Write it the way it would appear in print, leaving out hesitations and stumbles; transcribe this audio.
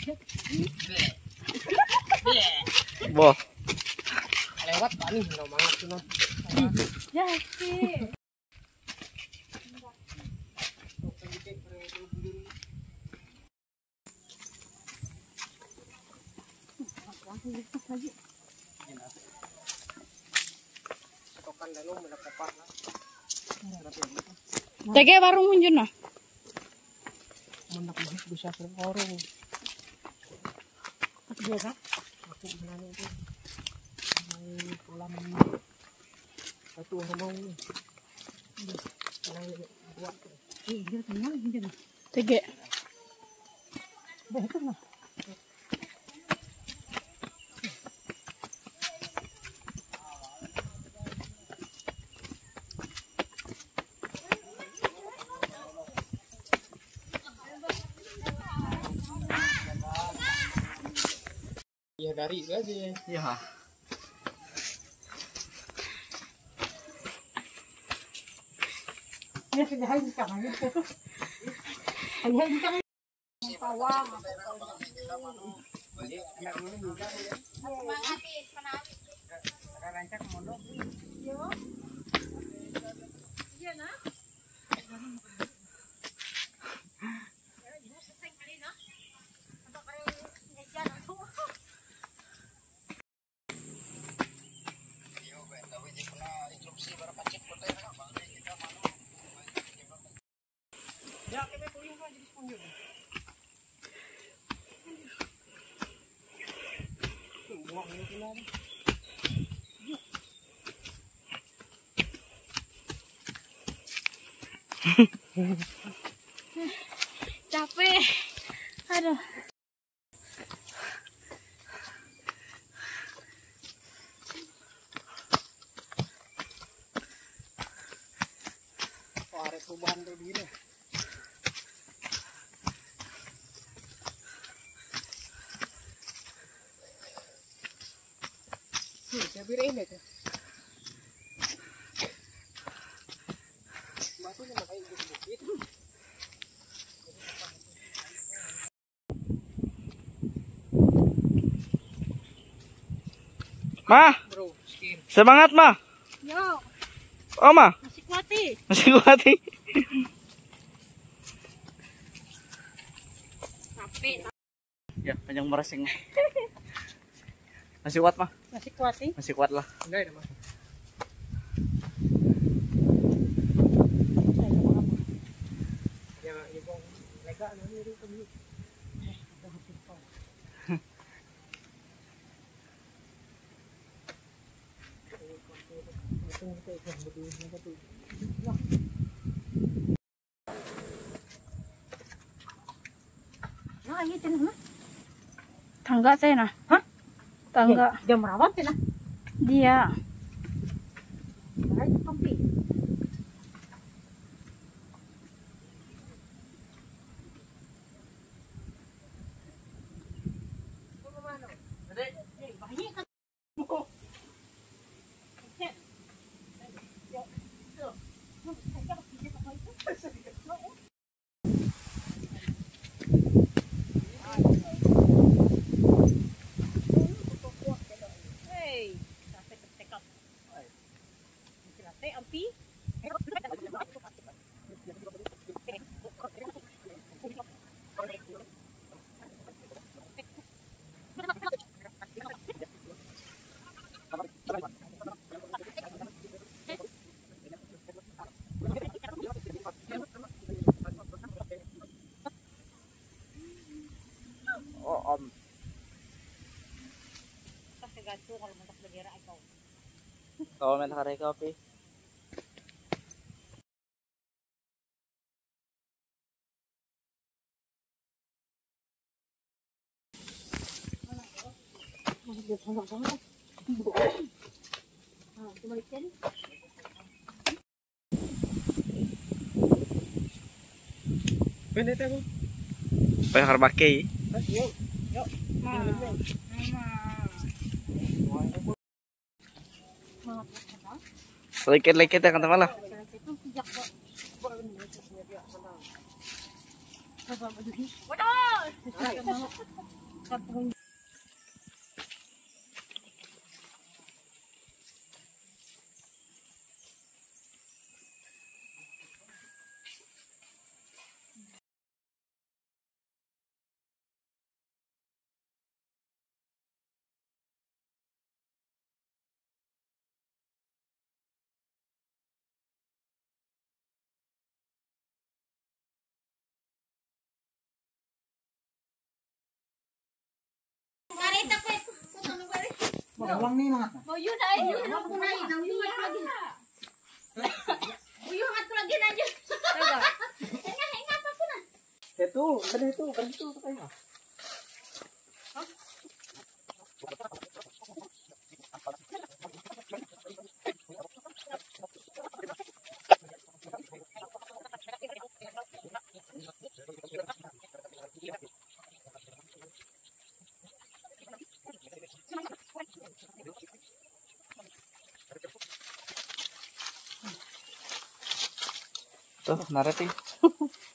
Boh. Lewat paling nggak banget tuh. Ya sih. Tege warung munjun nah. Mendak banget bisa sering orang. Iya kan? Aku bilang itu. Mau kolam satu mau nih. Buat. Iya tenang munjun. Tege. Betul lah. Ya dari itu aja. Iya. Ya sudah habis sekarang itu. Hanya sekarang. Pawang. Iya nah. Capek. Aduh. Ada perubahan kayak begini. Saya birain aja. Batunya makanya sedikit. Mah, Bro, skin. semangat mah. Yo, Oh mah, masih kuati. masih kuat nih. Capek. Ya, panjang merasing. Masih kuat mah, Masih kuati. masih kuat lah. Enggak ada, Mas. Ya, ibu lega nanti itu kami. Nah, ini tenang. Tangga saya nah. Hah? Tangga. Jam merawat ya nah. Dia. Ayo kopi. Oh om. Tergantung kalau mentok bendera atau Kalau main hari kopi. Bener itu. Pengen harus pakai. Yuk. Lekit-lekit ya kan teman lah. Uang nih mak. Itu, kan itu kayaknya. Tuh, naret nih.